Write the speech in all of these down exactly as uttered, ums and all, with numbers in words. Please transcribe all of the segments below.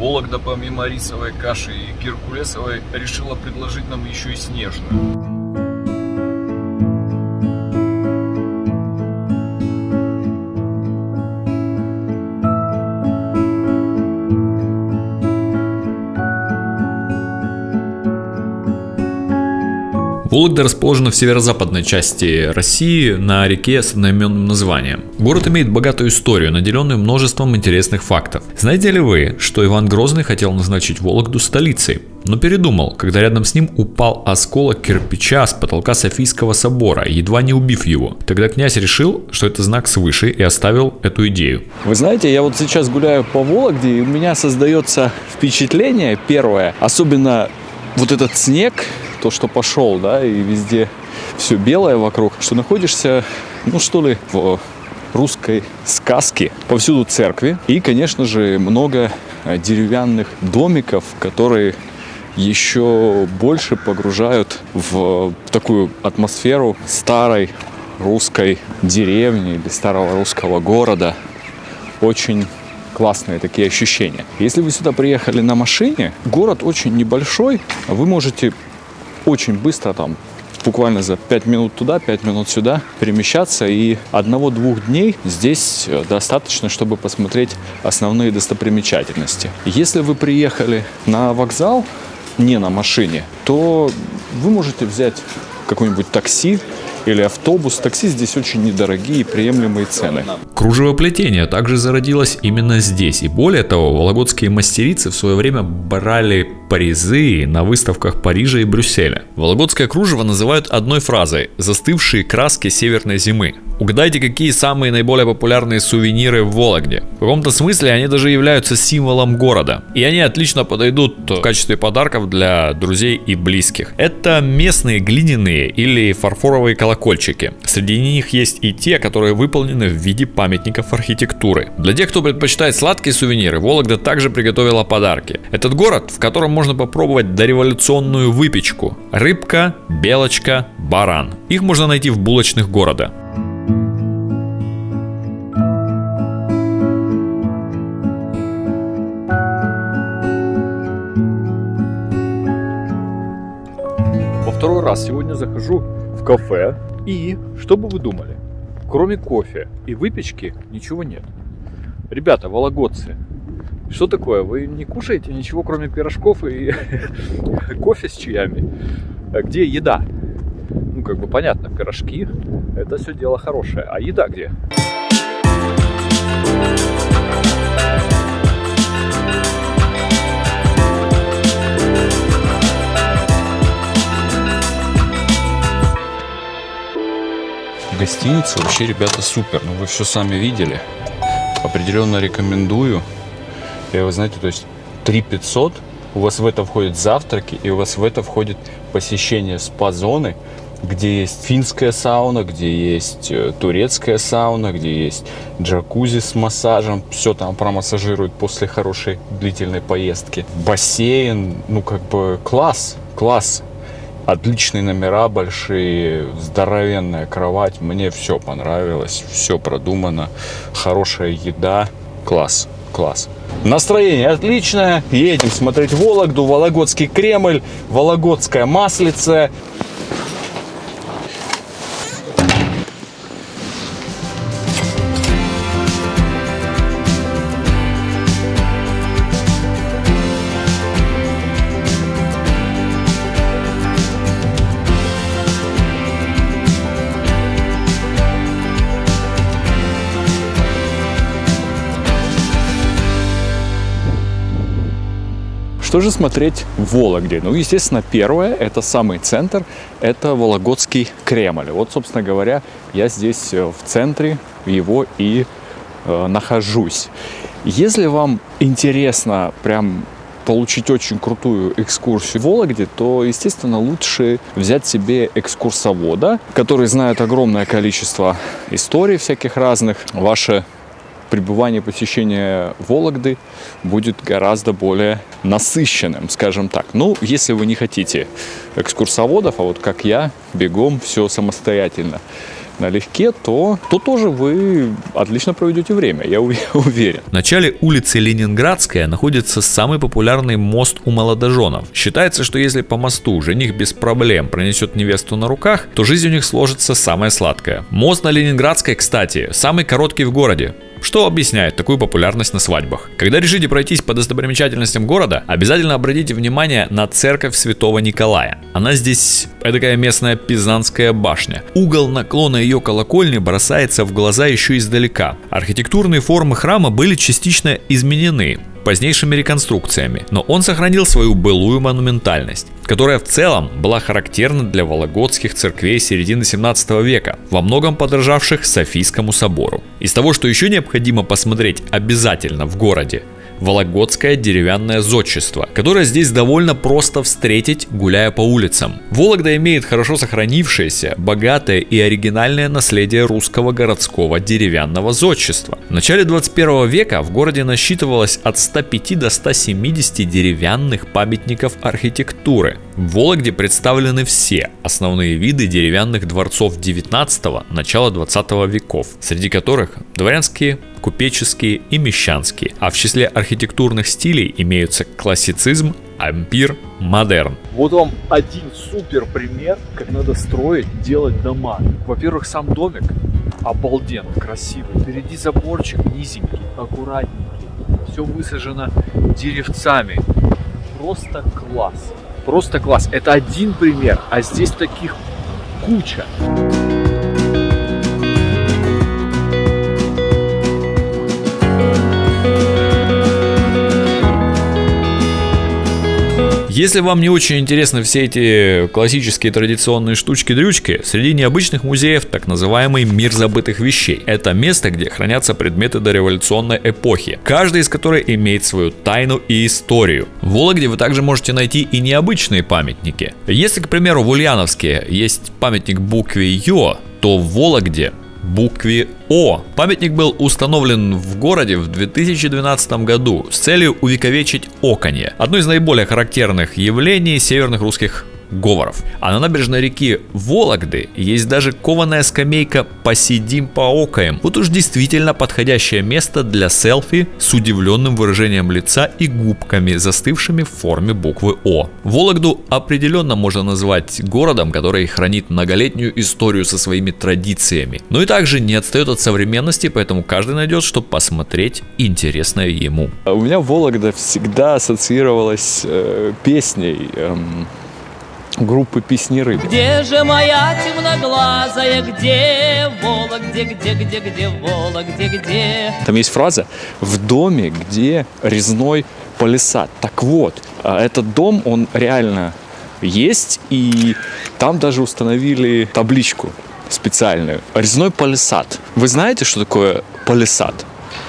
Вологда помимо рисовой каши и геркулесовой решила предложить нам еще и снежную. Вологда расположена в северо-западной части России на реке с одноименным названием. Город имеет богатую историю, наделенную множеством интересных фактов. Знаете ли вы, что Иван Грозный хотел назначить Вологду столицей, но передумал, когда рядом с ним упал осколок кирпича с потолка Софийского собора, едва не убив его. Тогда князь решил, что это знак свыше, и оставил эту идею. Вы знаете, я вот сейчас гуляю по Вологде, и у меня создается впечатление первое, особенно вот этот снег, то, что пошел, да, и везде все белое вокруг, что находишься, ну что ли, в русской сказке. Повсюду церкви и, конечно же, много деревянных домиков, которые еще больше погружают в такую атмосферу старой русской деревни или старого русского города. Очень классные такие ощущения. Если вы сюда приехали на машине, город очень небольшой, вы можете очень быстро, там, буквально за пять минут туда, пять минут сюда перемещаться, и одного-двух дней здесь достаточно, чтобы посмотреть основные достопримечательности. Если вы приехали на вокзал не на машине, то вы можете взять какое-нибудь такси или автобус. Такси здесь очень недорогие и приемлемые цены. Кружевоплетение также зародилось именно здесь. И более того, вологодские мастерицы в свое время брали призы на выставках Парижа и Брюсселя. Вологодское кружево называют одной фразой «застывшие краски северной зимы». Угадайте, какие самые наиболее популярные сувениры в Вологде. В каком-то смысле они даже являются символом города. И они отлично подойдут в качестве подарков для друзей и близких. Это местные глиняные или фарфоровые колокольчики. Среди них есть и те, которые выполнены в виде памятников архитектуры. Для тех, кто предпочитает сладкие сувениры, Вологда также приготовила подарки. Этот город, в котором можно попробовать дореволюционную выпечку. Рыбка, белочка, баран. Их можно найти в булочных города. Второй раз сегодня захожу в кафе, и что бы вы думали? Кроме кофе и выпечки ничего нет. Ребята, вологодцы, что такое? Вы не кушаете ничего, кроме пирожков и кофе с чаями? Где еда? Ну, как бы понятно, пирожки – это все дело хорошее. А еда где? Гостиница вообще, ребята, супер. Ну, вы все сами видели. Определенно рекомендую. И вы знаете, то есть три тысячи пятьсот, у вас в это входят завтраки, и у вас в это входит посещение спа-зоны, где есть финская сауна, где есть турецкая сауна, где есть джакузи с массажем. Все там промассажируют после хорошей длительной поездки. Бассейн, ну как бы класс, класс. Отличные номера, большие, здоровенная кровать. Мне все понравилось, все продумано. Хорошая еда. Класс, класс. Настроение отличное. Едем смотреть Вологду, Вологодский Кремль, Вологодская Маслица. Что же смотреть в Вологде? Ну, естественно, первое, это самый центр, это Вологодский Кремль. Вот, собственно говоря, я здесь в центре его и э, нахожусь. Если вам интересно прям получить очень крутую экскурсию в Вологде, то, естественно, лучше взять себе экскурсовода, который знает огромное количество историй всяких разных. Ваше пребывание, посещение Вологды будет гораздо более насыщенным, скажем так. Ну, если вы не хотите экскурсоводов, а вот как я, бегом, все самостоятельно налегке, то, то тоже вы отлично проведете время, я уверен. В начале улицы Ленинградская находится самый популярный мост у молодоженов. Считается, что если по мосту жених без проблем пронесет невесту на руках, то жизнь у них сложится самая сладкая. Мост на Ленинградской, кстати, самый короткий в городе, что объясняет такую популярность на свадьбах. Когда решите пройтись по достопримечательностям города, обязательно обратите внимание на церковь Святого Николая. Она здесь такая местная Пизанская башня. Угол наклона ее колокольни бросается в глаза еще издалека. Архитектурные формы храма были частично изменены позднейшими реконструкциями, но он сохранил свою былую монументальность, которая в целом была характерна для вологодских церквей середины семнадцатого века, во многом подражавших Софийскому собору. Из того, что еще необходимо посмотреть обязательно в городе: вологодское деревянное зодчество, которое здесь довольно просто встретить, гуляя по улицам. Вологда имеет хорошо сохранившееся, богатое и оригинальное наследие русского городского деревянного зодчества. В начале двадцать первого века в городе насчитывалось от ста пяти до ста семидесяти деревянных памятников архитектуры. В Вологде представлены все основные виды деревянных дворцов девятнадцатого – начала двадцатого веков, среди которых дворянские, купеческие и мещанские, а в числе архитектурных стилей имеются классицизм, ампир, модерн. Вот вам один супер пример, как надо строить, делать дома. Во-первых, сам домик обалденно красивый, впереди заборчик низенький, аккуратненький, все высажено деревцами, просто класс, просто класс. Это один пример, а здесь таких куча. Если вам не очень интересны все эти классические традиционные штучки-дрючки, среди необычных музеев так называемый мир забытых вещей. Это место, где хранятся предметы дореволюционной эпохи, каждый из которых имеет свою тайну и историю. В Вологде вы также можете найти и необычные памятники. Если, к примеру, в Ульяновске есть памятник букве Ё, то в Вологде букве О. Памятник был установлен в городе в две тысячи двенадцатом году с целью увековечить оканье, одно из наиболее характерных явлений северных русских говоров. А на набережной реки Вологды есть даже кованая скамейка «Посидим поокаем». Вот уж действительно подходящее место для селфи с удивленным выражением лица и губками, застывшими в форме буквы О. Вологду определенно можно назвать городом, который хранит многолетнюю историю со своими традициями, но и также не отстает от современности, поэтому каждый найдет, что посмотреть интересное ему. У меня Вологда всегда ассоциировалась э, песней эм... группы «Песняры». Где же моя темноглазая, где Вологде, где, где, где Вологде, где? Там есть фраза «в доме, где резной палисад». Так вот, этот дом, он реально есть, и там даже установили табличку специальную «резной палисад». Вы знаете, что такое палисад?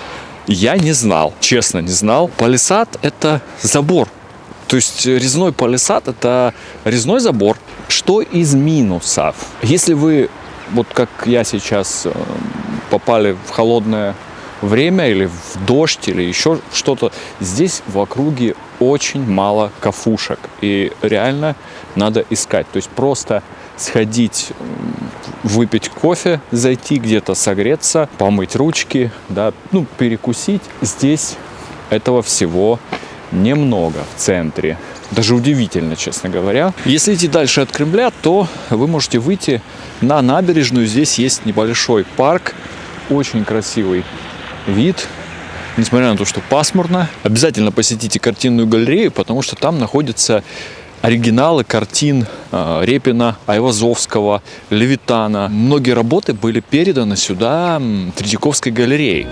Я не знал, честно не знал. Палисад – это забор. То есть резной палисад – это резной забор. Что из минусов? Если вы, вот как я сейчас, попали в холодное время или в дождь, или еще что-то, здесь в округе очень мало кафушек. И реально надо искать. То есть просто сходить, выпить кофе, зайти где-то согреться, помыть ручки, да, ну, перекусить. Здесь этого всего немного в центре. Даже удивительно, честно говоря. Если идти дальше от Кремля, то вы можете выйти на набережную. Здесь есть небольшой парк. Очень красивый вид. Несмотря на то, что пасмурно. Обязательно посетите картинную галерею, потому что там находятся оригиналы картин э, Репина, Айвазовского, Левитана. Многие работы были переданы сюда Третьяковской галереей.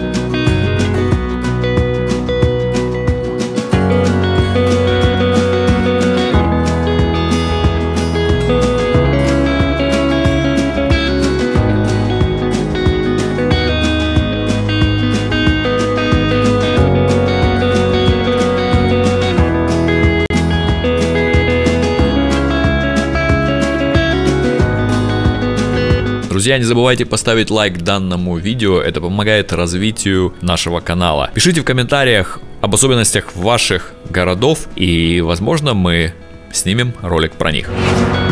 Друзья, не забывайте поставить лайк данному видео, это помогает развитию нашего канала. Пишите в комментариях об особенностях ваших городов, и, возможно, мы снимем ролик про них.